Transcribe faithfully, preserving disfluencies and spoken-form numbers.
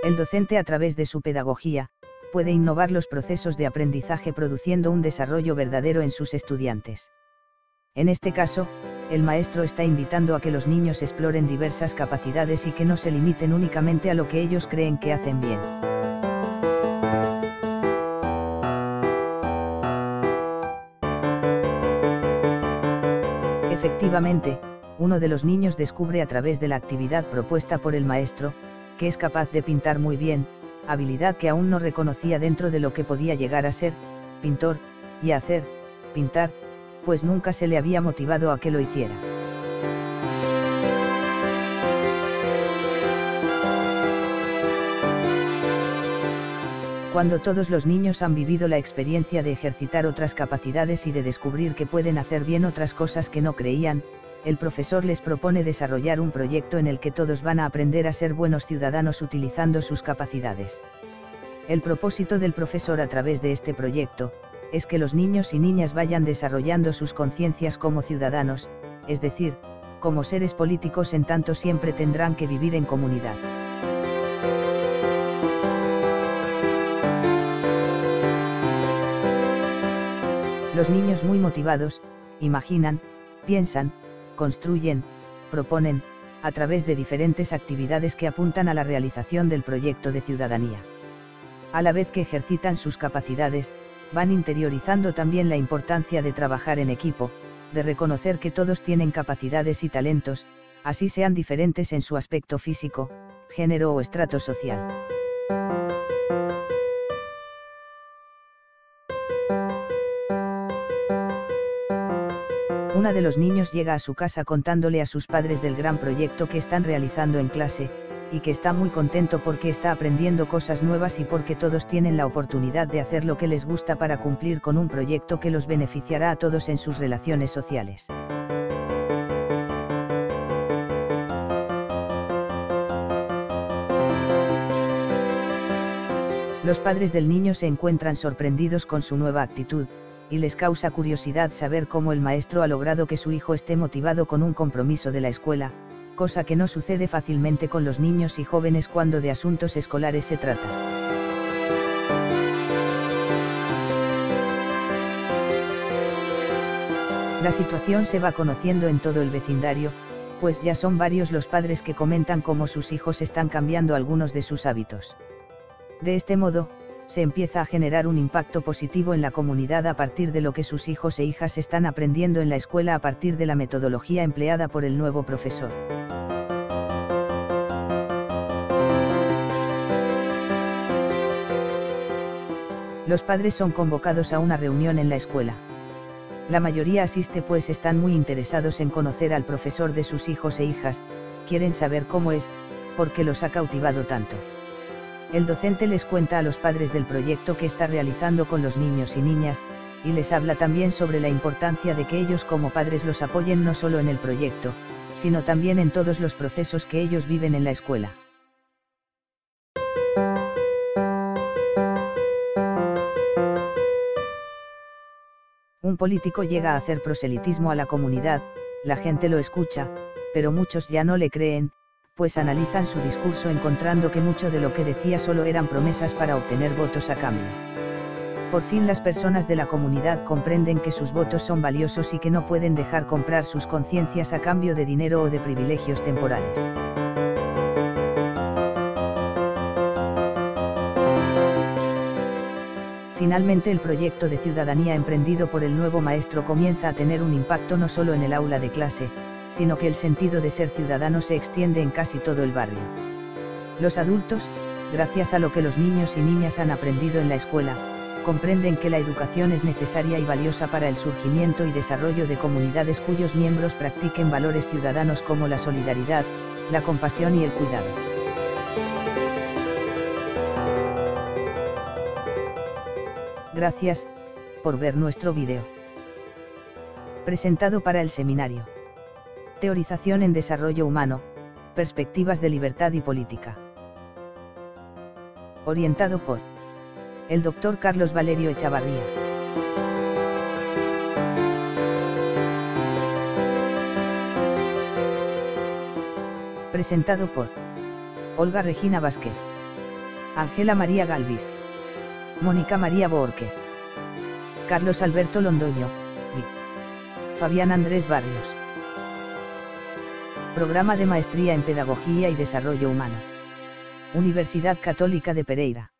El docente, a través de su pedagogía, puede innovar los procesos de aprendizaje produciendo un desarrollo verdadero en sus estudiantes. En este caso, el maestro está invitando a que los niños exploren diversas capacidades y que no se limiten únicamente a lo que ellos creen que hacen bien. Efectivamente, uno de los niños descubre a través de la actividad propuesta por el maestro, que es capaz de pintar muy bien, habilidad que aún no reconocía dentro de lo que podía llegar a ser pintor, y a hacer pintar, pues nunca se le había motivado a que lo hiciera. Cuando todos los niños han vivido la experiencia de ejercitar otras capacidades y de descubrir que pueden hacer bien otras cosas que no creían, el profesor les propone desarrollar un proyecto en el que todos van a aprender a ser buenos ciudadanos utilizando sus capacidades. El propósito del profesor a través de este proyecto, es que los niños y niñas vayan desarrollando sus conciencias como ciudadanos, es decir, como seres políticos, en tanto siempre tendrán que vivir en comunidad. Los niños muy motivados, imaginan, piensan, construyen, proponen, a través de diferentes actividades que apuntan a la realización del proyecto de ciudadanía. A la vez que ejercitan sus capacidades, van interiorizando también la importancia de trabajar en equipo, de reconocer que todos tienen capacidades y talentos, así sean diferentes en su aspecto físico, género o estrato social. Uno de los niños llega a su casa contándole a sus padres del gran proyecto que están realizando en clase, y que está muy contento porque está aprendiendo cosas nuevas y porque todos tienen la oportunidad de hacer lo que les gusta para cumplir con un proyecto que los beneficiará a todos en sus relaciones sociales. Los padres del niño se encuentran sorprendidos con su nueva actitud, y les causa curiosidad saber cómo el maestro ha logrado que su hijo esté motivado con un compromiso de la escuela, cosa que no sucede fácilmente con los niños y jóvenes cuando de asuntos escolares se trata. La situación se va conociendo en todo el vecindario, pues ya son varios los padres que comentan cómo sus hijos están cambiando algunos de sus hábitos. De este modo, se empieza a generar un impacto positivo en la comunidad a partir de lo que sus hijos e hijas están aprendiendo en la escuela a partir de la metodología empleada por el nuevo profesor. Los padres son convocados a una reunión en la escuela. La mayoría asiste pues están muy interesados en conocer al profesor de sus hijos e hijas, quieren saber cómo es, por qué los ha cautivado tanto. El docente les cuenta a los padres del proyecto que está realizando con los niños y niñas, y les habla también sobre la importancia de que ellos como padres los apoyen no solo en el proyecto, sino también en todos los procesos que ellos viven en la escuela. Un político llega a hacer proselitismo a la comunidad, la gente lo escucha, pero muchos ya no le creen, pues analizan su discurso encontrando que mucho de lo que decía solo eran promesas para obtener votos a cambio. Por fin las personas de la comunidad comprenden que sus votos son valiosos y que no pueden dejar comprar sus conciencias a cambio de dinero o de privilegios temporales. Finalmente el proyecto de ciudadanía emprendido por el nuevo maestro comienza a tener un impacto no solo en el aula de clase, sino que el sentido de ser ciudadano se extiende en casi todo el barrio. Los adultos, gracias a lo que los niños y niñas han aprendido en la escuela, comprenden que la educación es necesaria y valiosa para el surgimiento y desarrollo de comunidades cuyos miembros practiquen valores ciudadanos como la solidaridad, la compasión y el cuidado. Gracias por ver nuestro vídeo. Presentado para el seminario Teorización en Desarrollo Humano, Perspectivas de Libertad y Política. Orientado por el doctor Carlos Valerio Echavarría. Presentado por Olga Regina Vázquez. Ángela María Galvis. Mónica María Borque. Carlos Alberto Londoño, y Fabián Andrés Barrios. Programa de Maestría en Pedagogía y Desarrollo Humano. Universidad Católica de Pereira.